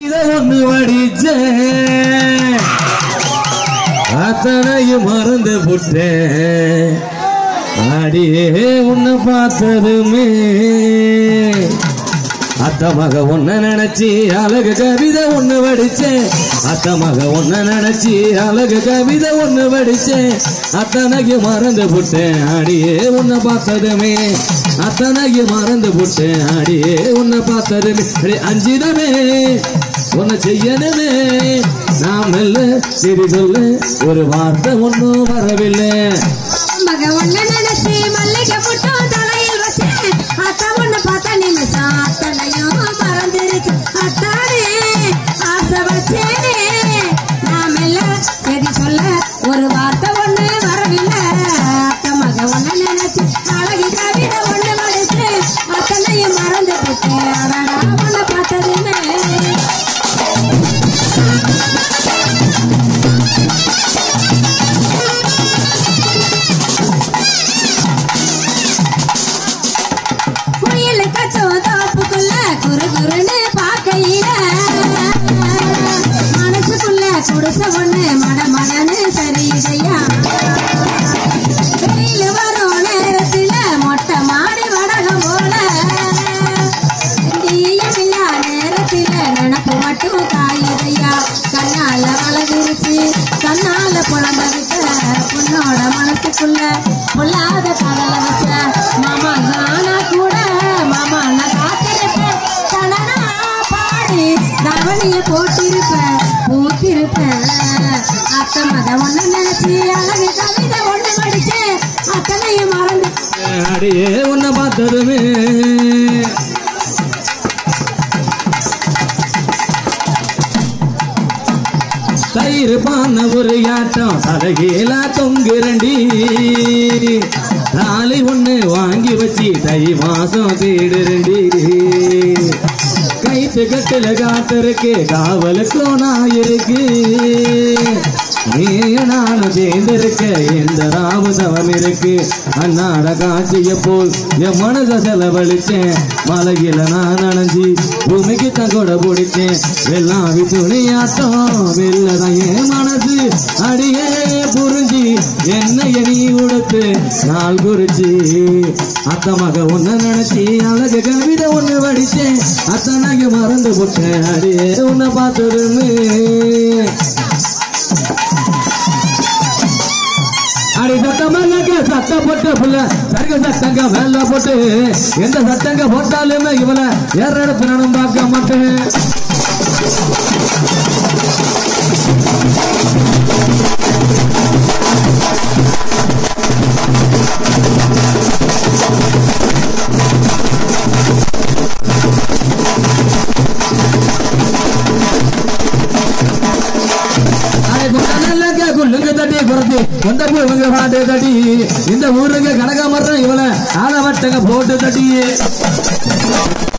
ஒண்ணு வடிச்ச அத்தனையும் மறந்து புட்டேன் அடியே உன்னை பார்த்ததுமே அத்த மக ஒன்ன நினைச்சி அழகு கவிதை ஒண்ணு வடிச்சேன் அத்த மக ஒன்ன நினைச்சி அழகு கவிதை ஒண்ணு வடிச்சேன் அத்தனைக்கு மறந்து புட்டேன் அடியே உன்னை பார்த்ததுமே அத்தனைக்கு மறந்து புட்டேன் அடியே உன்னை பார்த்ததுமே அஞ்சிடமே உன்னை செய்யணுமே நான் மெல்ல சரி சொல்ல ஒரு வார்த்தை ஒன்னும் வரவில்லை மக ஒன்ன நினைச்சி மல்லிகை புட்டும் தலையில் வச்சேன் அத்தா ஒன்ன பார்த்தா நிமிஷம் அத்தனையும் மறந்துருச்சு அத்தானே ஆசை வச்சேனே நான் மெல்ல சரி சொல்ல ஒரு வார்த்தை ஒண்ணு வரவில்லை அத்த மக ஒன்ன நினைச்சு அழகி கவிதை ஒண்ணு வடிச்சேன் அத்தனையும் மறந்து போட்டேன் அடடா ஒன்ன பார்த்ததுமே குடிச ஒண்ணு மடமடன்னு சரிதையா வெயில் வரும் நேரத்துல மொட்டை மாடி வடகம் போல இல்லா நேரத்துல நினப்பு மட்டும் காயுதையா கண்ணால வளர்ந்துருச்சு கண்ணால புலம்பதுக்க பொண்ணோட மனசுக்குள்ள பொல்லாத காதல வச்ச மாமா நானா கூட மாமா நான் காத்திருப்பேன் கணனா பாடி தவணிய போட்டிருப்பேன் பூத்திருப்பேன் அத்த மக ஒண்ணு நினைச்சு அழகு கவிதை ஒண்ணு படிச்சு அத்தனையும் மறந்து அடியே உன்னை பார்த்ததுமே தயிர் பான ஒரு ஆட்டம் தலகீழ தொங்குரண்டி தாலி ஒண்ணு வாங்கி வச்சு தை மாசம் தேடுரண்டி கைத்து கட்டில காத்திருக்கு காவலுக்கும் நான் இருக்கு நீ நானும் சேர்ந்திருக்க எந்த ராவு சவம் இருக்கு அன்னாட காட்சிய போல் என் மனச செலவழிச்சேன் மலையில நான் நனைஞ்சி பூமிக்கு தங்கோட பிடிச்சேன் வெள்ளாவி துணியாட்டம் வெள்ளதான் என் மனசு அடியே புரிஞ்சி என்னைய நீ உடுத்து நாள் குறிச்சி அத்த மக ஒன்ன நினைச்சி அழகு கவிதை ஒண்ணு வடிச்சேன் அத்தனைக்கு மறந்து போட்டேன் அடியே உன்னை பார்த்ததுமே அடி சட்டமல்லங்க சட்ட போட்டு புள்ள சருக சட்டங்க மேல போட்டு எந்த சட்டங்க போட்டாலுமே இவளை ஏற இடத்து நானும் பார்க்க மாட்டேன் இந்த ஊருக்கு கனகாமரம் இவளை ஆளவட்டங்க போட்டு தட்டி